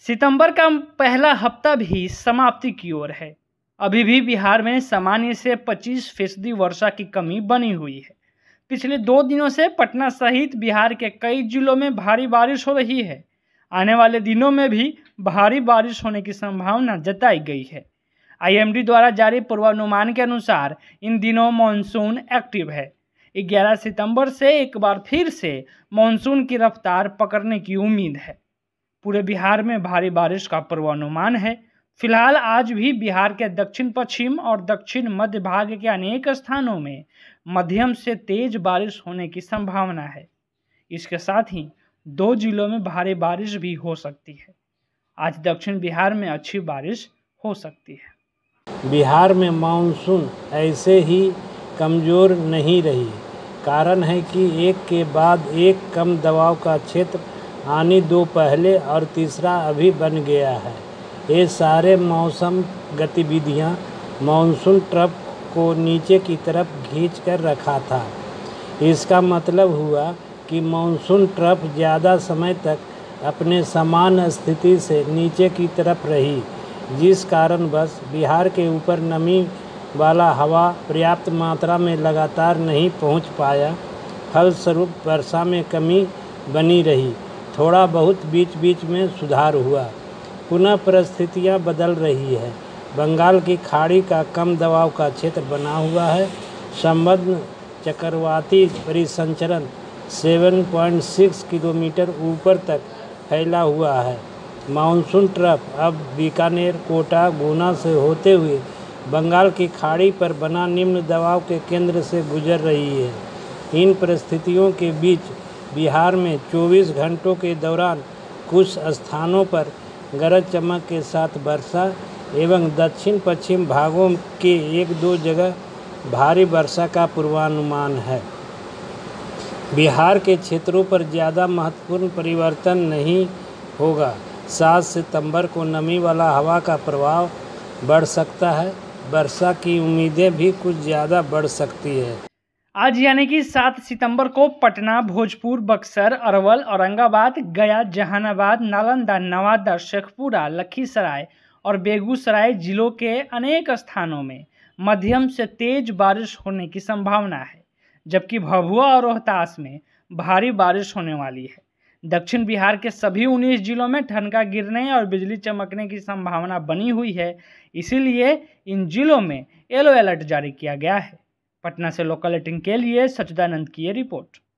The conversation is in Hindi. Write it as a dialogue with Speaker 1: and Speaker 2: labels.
Speaker 1: सितंबर का पहला हफ्ता भी समाप्ति की ओर है। अभी भी बिहार में सामान्य से 25% वर्षा की कमी बनी हुई है। पिछले 2 दिनों से पटना सहित बिहार के कई जिलों में भारी बारिश हो रही है। आने वाले दिनों में भी भारी बारिश होने की संभावना जताई गई है। IMD द्वारा जारी पूर्वानुमान के अनुसार इन दिनों मानसून एक्टिव है। 11 सितंबर से एक बार फिर से मानसून की रफ्तार पकड़ने की उम्मीद है। पूरे बिहार में भारी बारिश का पूर्वानुमान है। फिलहाल आज भी बिहार के दक्षिण पश्चिम और दक्षिण मध्य भाग के अनेक स्थानों में मध्यम से तेज बारिश होने की संभावना है। इसके साथ ही 2 जिलों में भारी बारिश भी हो सकती है। आज दक्षिण बिहार में अच्छी बारिश हो सकती है।
Speaker 2: बिहार में मानसून ऐसे ही कमज़ोर नहीं रही। कारण है कि एक के बाद एक कम दबाव का क्षेत्र आनी 2 पहले और तीसरा अभी बन गया है। ये सारे मौसम गतिविधियां मानसून ट्रफ को नीचे की तरफ खींच कर रखा था। इसका मतलब हुआ कि मानसून ट्रफ ज़्यादा समय तक अपने समान स्थिति से नीचे की तरफ रही, जिस कारण बस बिहार के ऊपर नमी वाला हवा पर्याप्त मात्रा में लगातार नहीं पहुंच पाया। फलस्वरूप वर्षा में कमी बनी रही। थोड़ा बहुत बीच बीच में सुधार हुआ। पुनः परिस्थितियां बदल रही है। बंगाल की खाड़ी का कम दबाव का क्षेत्र बना हुआ है। संबद्ध चक्रवाती परिसंचरण 7.6 किलोमीटर ऊपर तक फैला हुआ है। मानसून ट्रफ अब बीकानेर, कोटा, गुना से होते हुए बंगाल की खाड़ी पर बना निम्न दबाव के केंद्र से गुजर रही है। इन परिस्थितियों के बीच बिहार में 24 घंटों के दौरान कुछ स्थानों पर गरज चमक के साथ वर्षा एवं दक्षिण पश्चिम भागों के 1-2 जगह भारी वर्षा का पूर्वानुमान है। बिहार के क्षेत्रों पर ज़्यादा महत्वपूर्ण परिवर्तन नहीं होगा। 7 सितंबर को नमी वाला हवा का प्रभाव बढ़ सकता है। वर्षा की उम्मीदें भी कुछ ज़्यादा बढ़ सकती है।
Speaker 1: आज यानी कि 7 सितंबर को पटना, भोजपुर, बक्सर, अरवल, औरंगाबाद, गया, जहानाबाद, नालंदा, नवादा, शेखपुरा, लखीसराय और बेगूसराय जिलों के अनेक स्थानों में मध्यम से तेज बारिश होने की संभावना है, जबकि भभुआ और रोहतास में भारी बारिश होने वाली है। दक्षिण बिहार के सभी 19 जिलों में ठनका गिरने और बिजली चमकने की संभावना बनी हुई है। इसीलिए इन जिलों में येलो अलर्ट जारी किया गया है। पटना से लोकल 18 के लिए सच्चिदानंद की ये रिपोर्ट।